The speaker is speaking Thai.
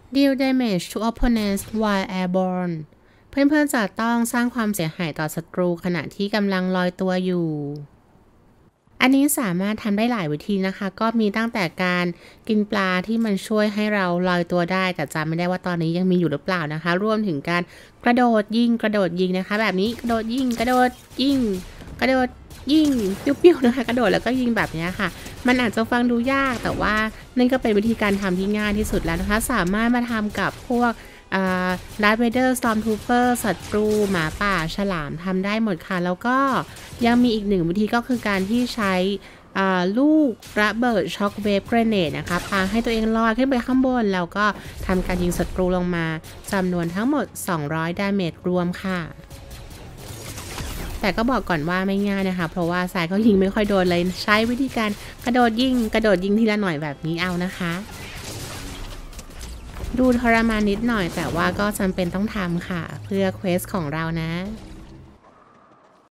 Deal damage to opponents while airborne เพื่อนๆจะต้องสร้างความเสียหายต่อศัตรูขณะที่กำลังลอยตัวอยู่อันนี้สามารถทำได้หลายวิธีนะคะก็มีตั้งแต่การกินปลาที่มันช่วยให้เราลอยตัวได้แต่จำไม่ได้ว่าตอนนี้ยังมีอยู่หรือเปล่านะคะรวมถึงการกระโดดยิงนะคะแบบนี้กระโดดยิงกระโดดยิงกระโดดยิงปิ้วๆนะคะกระโดดแล้วก็ยิงแบบนี้ค่ะมันอาจจะฟังดูยากแต่ว่านั่นก็เป็นวิธีการทำที่ง่ายที่สุดแล้วนะคะสามารถมาทำกับพวกดาร์ธเวเดอร์ สตอร์มทรูปเปอร์ศัตรูหมาป่าฉลามทำได้หมดค่ะแล้วก็ยังมีอีกหนึ่งวิธีก็คือการที่ใช้ลูกระเบิดช็อคเวฟเกรเนดนะคะพาให้ตัวเองลอยขึ้นไปข้างบนแล้วก็ทำการยิงศัตรูลงมาจำนวนทั้งหมด200ดาเมจรวมค่ะแต่ก็บอกก่อนว่าไม่ง่ายนะคะเพราะว่าสายก็ยิงไม่ค่อยโดนเลยใช้วิธีการกระโดดยิงทีละหน่อยแบบนี้เอานะคะดูทรมานนิดหน่อยแต่ว่าก็จำเป็นต้องทำค่ะเพื่อเควสของเรานะ